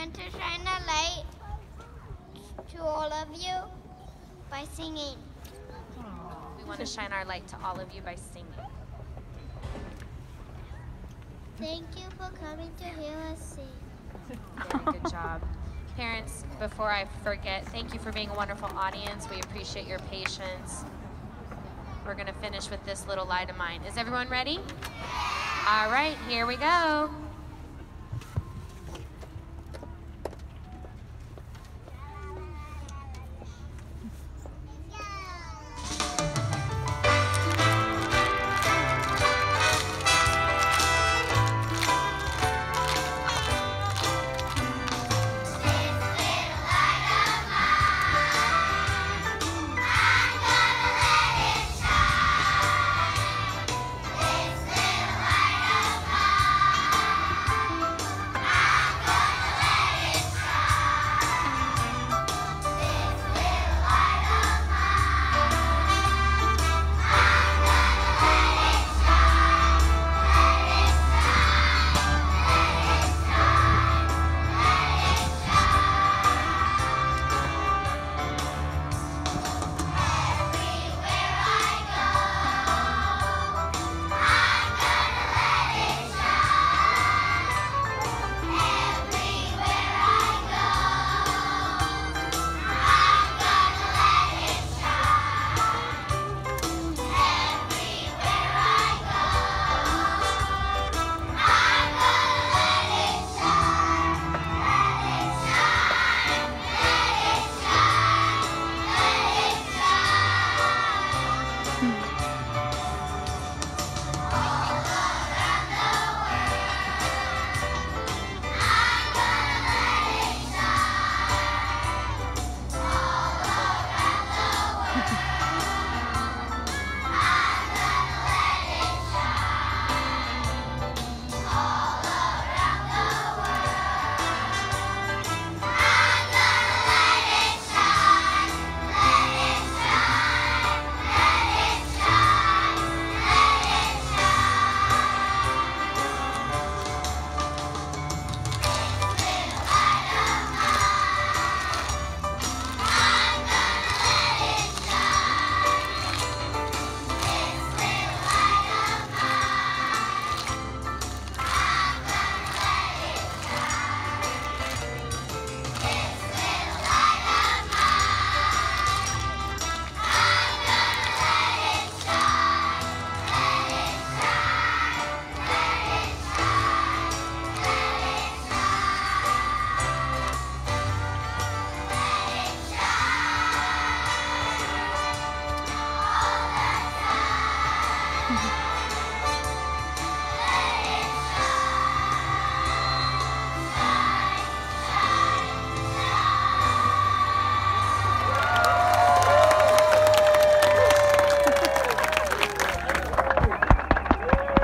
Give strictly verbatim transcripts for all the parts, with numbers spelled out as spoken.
want to shine a light to all of you by singing. We want to shine our light to all of you by singing. Thank you for coming to hear us sing. Very good job. Parents, before I forget, thank you for being a wonderful audience. We appreciate your patience. We're going to finish with this little light of mine. Is everyone ready? All right, here we go.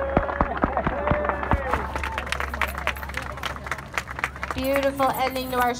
Beautiful ending to our